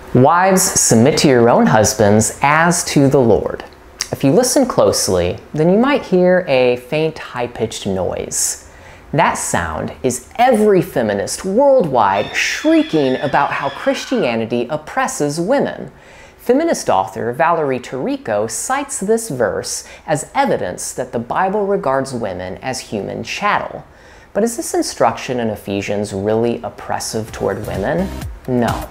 Wives, submit to your own husbands as to the Lord. If you listen closely, then you might hear a faint, high-pitched noise. That sound is every feminist worldwide shrieking about how Christianity oppresses women. Feminist author Valerie Tirico cites this verse as evidence that the Bible regards women as human chattel. But is this instruction in Ephesians really oppressive toward women? No.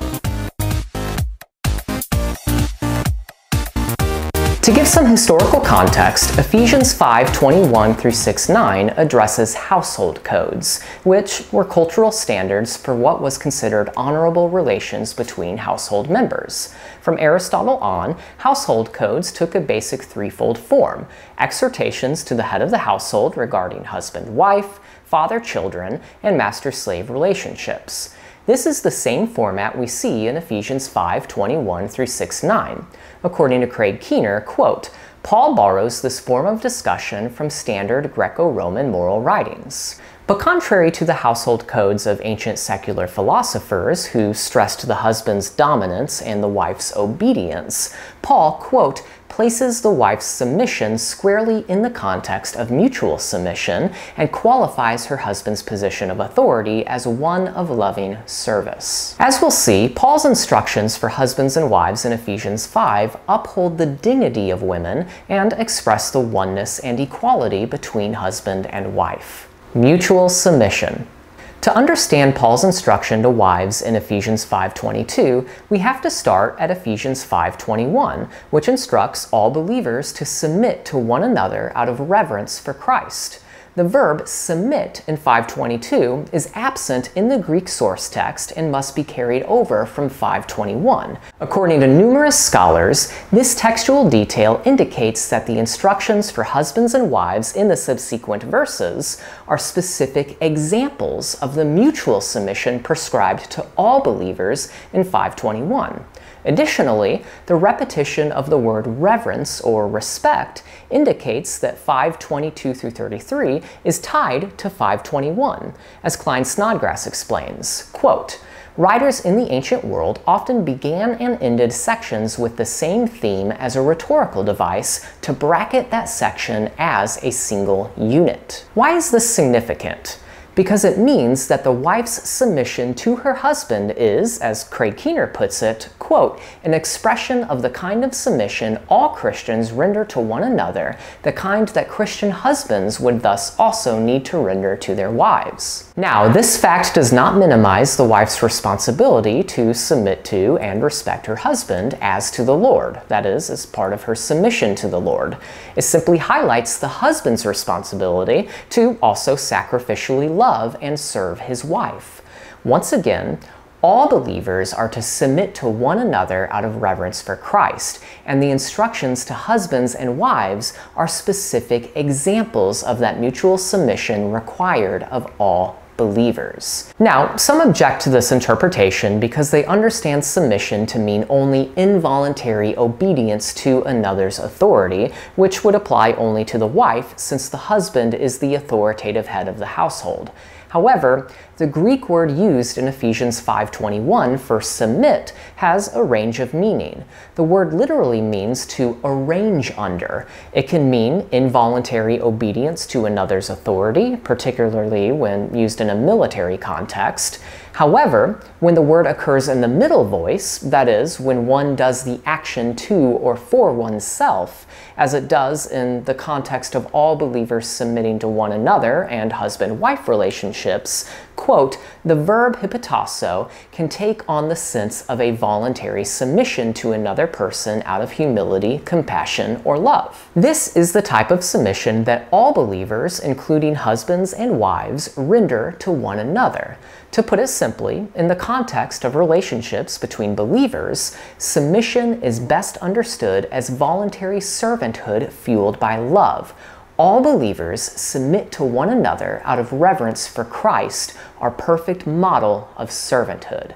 To give some historical context, Ephesians 5:21 through 6:9 addresses household codes, which were cultural standards for what was considered honorable relations between household members. From Aristotle on, household codes took a basic threefold form: exhortations to the head of the household regarding husband-wife, father-children, and master-slave relationships. This is the same format we see in Ephesians 5:21 through 6:9. According to Craig Keener, quote, Paul borrows this form of discussion from standard Greco-Roman moral writings. But contrary to the household codes of ancient secular philosophers who stressed the husband's dominance and the wife's obedience, Paul, quote, places the wife's submission squarely in the context of mutual submission and qualifies her husband's position of authority as one of loving service. As we'll see, Paul's instructions for husbands and wives in Ephesians 5 uphold the dignity of women and express the oneness and equality between husband and wife. Mutual submission. To understand Paul's instruction to wives in Ephesians 5:22, we have to start at Ephesians 5:21, which instructs all believers to submit to one another out of reverence for Christ. The verb submit in 5:22 is absent in the Greek source text and must be carried over from 5:21. According to numerous scholars, this textual detail indicates that the instructions for husbands and wives in the subsequent verses are specific examples of the mutual submission prescribed to all believers in 5:21. Additionally, the repetition of the word reverence or respect indicates that 5:22 through 33 is tied to 5:21, as Klein Snodgrass explains, quote, writers in the ancient world often began and ended sections with the same theme as a rhetorical device to bracket that section as a single unit. Why is this significant? Because it means that the wife's submission to her husband is, as Craig Keener puts it, quote, an expression of the kind of submission all Christians render to one another, the kind that Christian husbands would thus also need to render to their wives. Now, this fact does not minimize the wife's responsibility to submit to and respect her husband as to the Lord, that is, as part of her submission to the Lord. It simply highlights the husband's responsibility to also sacrificially love and serve his wife. Once again, all believers are to submit to one another out of reverence for Christ, and the instructions to husbands and wives are specific examples of that mutual submission required of all believers. Now, some object to this interpretation because they understand submission to mean only involuntary obedience to another's authority, which would apply only to the wife since the husband is the authoritative head of the household. However, the Greek word used in Ephesians 5:21 for submit has a range of meaning. The word literally means to arrange under. It can mean involuntary obedience to another's authority, particularly when used in a military context. However, when the word occurs in the middle voice, that is, when one does the action to or for oneself, as it does in the context of all believers submitting to one another and husband-wife relationships, quote, the verb hypotasso can take on the sense of a voluntary submission to another person out of humility, compassion, or love. This is the type of submission that all believers, including husbands and wives, render to one another. To put it simply, in the context of relationships between believers, submission is best understood as voluntary servanthood fueled by love. All believers submit to one another out of reverence for Christ, our perfect model of servanthood.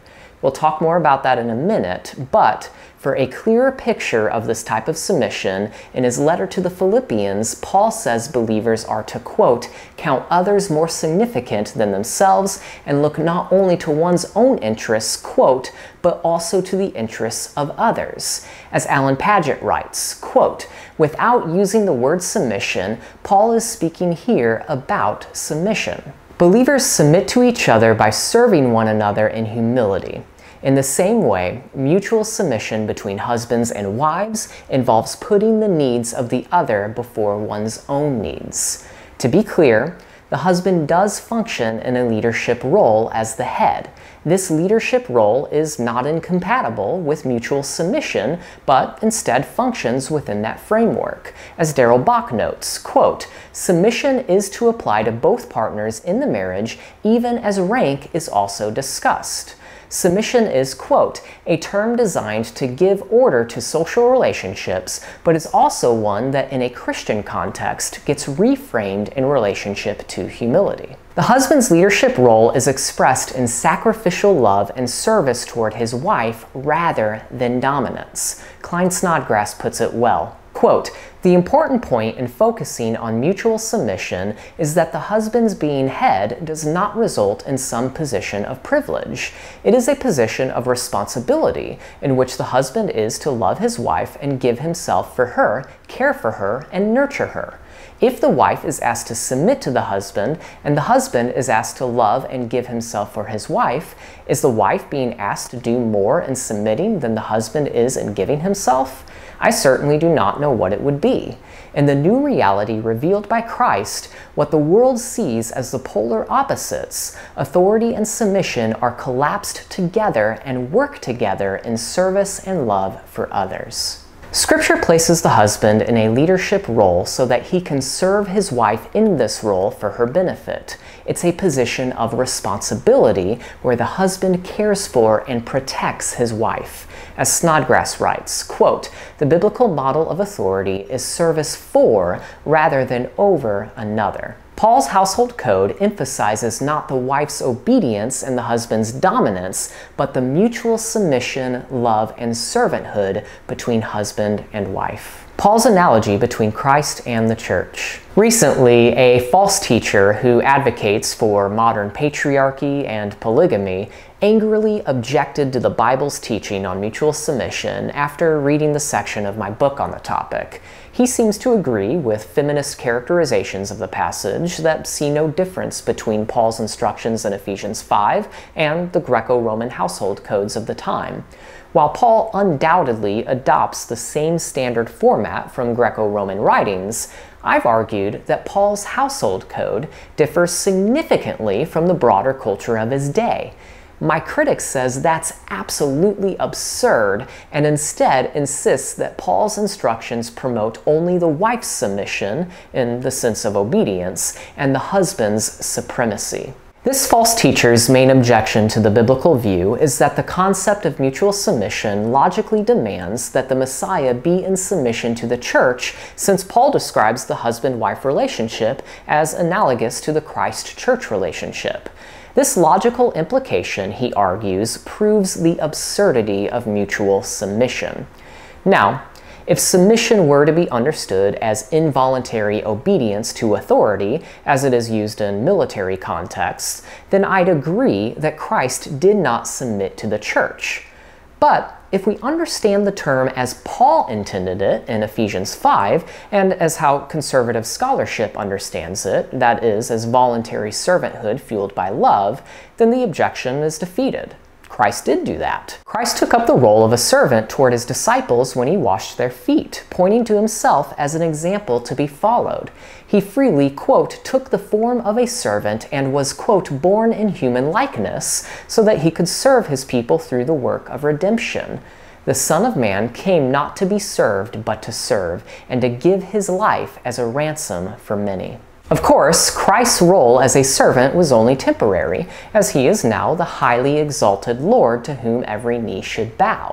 We'll talk more about that in a minute, but for a clearer picture of this type of submission, in his letter to the Philippians, Paul says believers are to, quote, count others more significant than themselves and look not only to one's own interests, quote, but also to the interests of others. As Alan Paget writes, quote, without using the word submission, Paul is speaking here about submission. Believers submit to each other by serving one another in humility. In the same way, mutual submission between husbands and wives involves putting the needs of the other before one's own needs. To be clear, the husband does function in a leadership role as the head. This leadership role is not incompatible with mutual submission, but instead functions within that framework. As Darrell Bock notes, quote, submission is to apply to both partners in the marriage, even as rank is also discussed. Submission is, quote, a term designed to give order to social relationships, but is also one that in a Christian context gets reframed in relationship to humility. The husband's leadership role is expressed in sacrificial love and service toward his wife rather than dominance. Klyne Snodgrass puts it well. Quote, the important point in focusing on mutual submission is that the husband's being head does not result in some position of privilege. It is a position of responsibility in which the husband is to love his wife and give himself for her, care for her, and nurture her. If the wife is asked to submit to the husband, and the husband is asked to love and give himself for his wife, is the wife being asked to do more in submitting than the husband is in giving himself? I certainly do not know what it would be. In the new reality revealed by Christ, what the world sees as the polar opposites, authority and submission are collapsed together and work together in service and love for others. Scripture places the husband in a leadership role so that he can serve his wife in this role for her benefit. It's a position of responsibility where the husband cares for and protects his wife. As Snodgrass writes, quote, the biblical model of authority is service for rather than over another. Paul's household code emphasizes not the wife's obedience and the husband's dominance, but the mutual submission, love, and servanthood between husband and wife. Paul's analogy between Christ and the church. Recently, a false teacher who advocates for modern patriarchy and polygamy angrily objected to the Bible's teaching on mutual submission after reading the section of my book on the topic. He seems to agree with feminist characterizations of the passage that see no difference between Paul's instructions in Ephesians 5 and the Greco-Roman household codes of the time. While Paul undoubtedly adopts the same standard format from Greco-Roman writings, I've argued that Paul's household code differs significantly from the broader culture of his day. My critic says that's absolutely absurd and instead insists that Paul's instructions promote only the wife's submission, in the sense of obedience, and the husband's supremacy. This false teacher's main objection to the biblical view is that the concept of mutual submission logically demands that the Messiah be in submission to the church, since Paul describes the husband-wife relationship as analogous to the Christ-church relationship. This logical implication, he argues, proves the absurdity of mutual submission. Now, if submission were to be understood as involuntary obedience to authority, as it is used in military contexts, then I'd agree that Christ did not submit to the church. But if we understand the term as Paul intended it in Ephesians 5, and as how conservative scholarship understands it, that is, as voluntary servanthood fueled by love, then the objection is defeated. Christ did do that. Christ took up the role of a servant toward his disciples when he washed their feet, pointing to himself as an example to be followed. He freely, quote, took the form of a servant and was, quote, born in human likeness, so that he could serve his people through the work of redemption. The Son of Man came not to be served, but to serve, and to give his life as a ransom for many. Of course, Christ's role as a servant was only temporary, as he is now the highly exalted Lord to whom every knee should bow.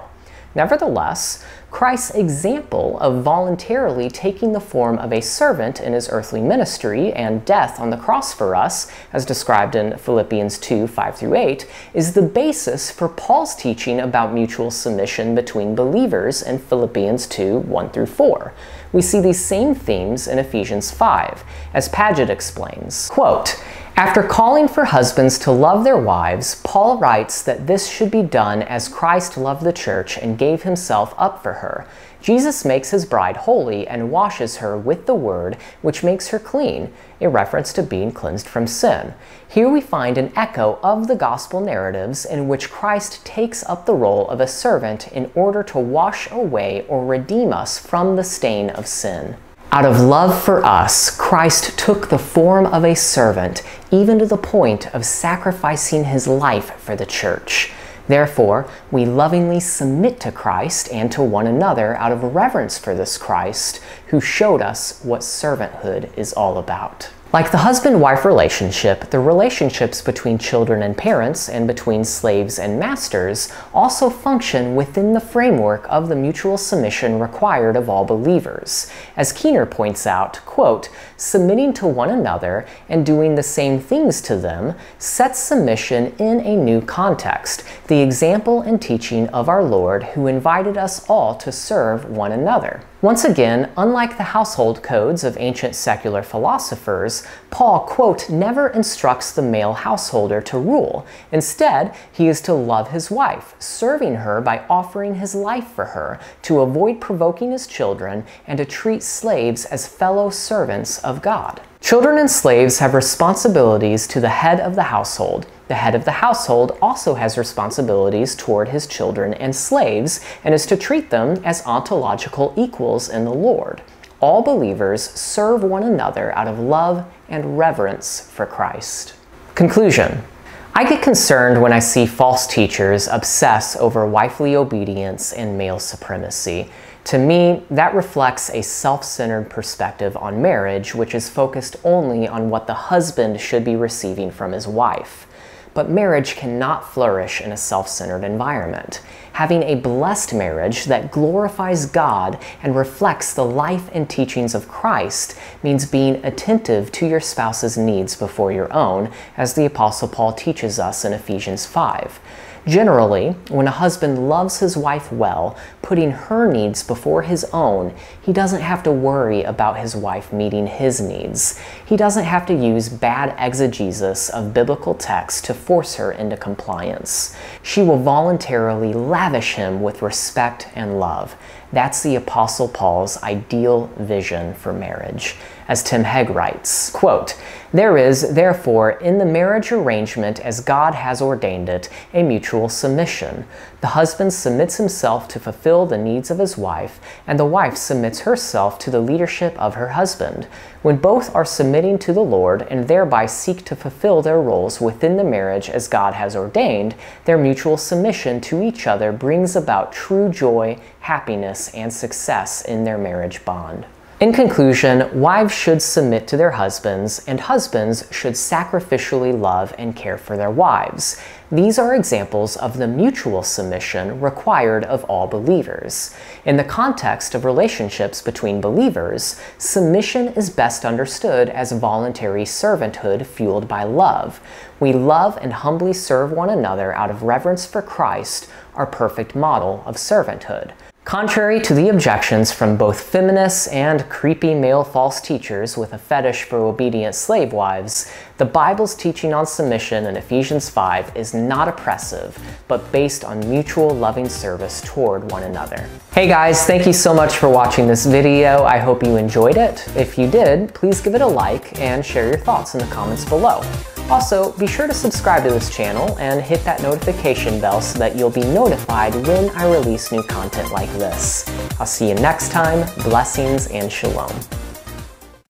Nevertheless, Christ's example of voluntarily taking the form of a servant in his earthly ministry and death on the cross for us, as described in Philippians 2, 5-8, is the basis for Paul's teaching about mutual submission between believers in Philippians 2, 1-4. We see these same themes in Ephesians 5, as Paget explains. Quote, "After calling for husbands to love their wives, Paul writes that this should be done as Christ loved the church and gave himself up for her. Jesus makes his bride holy and washes her with the word, which makes her clean," a reference to being cleansed from sin. Here we find an echo of the gospel narratives in which Christ takes up the role of a servant in order to wash away or redeem us from the stain of sin. Out of love for us, Christ took the form of a servant, even to the point of sacrificing his life for the church. Therefore, we lovingly submit to Christ and to one another out of reverence for this Christ, who showed us what servanthood is all about. Like the husband-wife relationship, the relationships between children and parents and between slaves and masters also function within the framework of the mutual submission required of all believers. As Keener points out, quote, "Submitting to one another and doing the same things to them sets submission in a new context, the example and teaching of our Lord who invited us all to serve one another." Once again, unlike the household codes of ancient secular philosophers, Paul, quote, never instructs the male householder to rule. Instead, he is to love his wife, serving her by offering his life for her, to avoid provoking his children, and to treat slaves as fellow servants of God. Children and slaves have responsibilities to the head of the household. The head of the household also has responsibilities toward his children and slaves, and is to treat them as ontological equals in the Lord. All believers serve one another out of love and reverence for Christ. Conclusion. I get concerned when I see false teachers obsess over wifely obedience and male supremacy. To me, that reflects a self-centered perspective on marriage, which is focused only on what the husband should be receiving from his wife. But marriage cannot flourish in a self-centered environment. Having a blessed marriage that glorifies God and reflects the life and teachings of Christ means being attentive to your spouse's needs before your own, as the Apostle Paul teaches us in Ephesians 5. Generally, when a husband loves his wife well, putting her needs before his own, he doesn't have to worry about his wife meeting his needs. He doesn't have to use bad exegesis of biblical texts to force her into compliance. She will voluntarily lavish him with respect and love. That's the Apostle Paul's ideal vision for marriage. As Tim Hegg writes, quote, "There is, therefore, in the marriage arrangement as God has ordained it, a mutual submission. The husband submits himself to fulfill the needs of his wife, and the wife submits herself to the leadership of her husband. When both are submitting to the Lord and thereby seek to fulfill their roles within the marriage as God has ordained, their mutual submission to each other brings about true joy, happiness, and success in their marriage bond." In conclusion, wives should submit to their husbands, and husbands should sacrificially love and care for their wives. These are examples of the mutual submission required of all believers. In the context of relationships between believers, submission is best understood as voluntary servanthood fueled by love. We love and humbly serve one another out of reverence for Christ, our perfect model of servanthood. Contrary to the objections from both feminists and creepy male false teachers with a fetish for obedient slave wives, the Bible's teaching on submission in Ephesians 5 is not oppressive, but based on mutual loving service toward one another. Hey guys, thank you so much for watching this video. I hope you enjoyed it. If you did, please give it a like and share your thoughts in the comments below. Also, be sure to subscribe to this channel and hit that notification bell so that you'll be notified when I release new content like this. I'll see you next time. Blessings and shalom.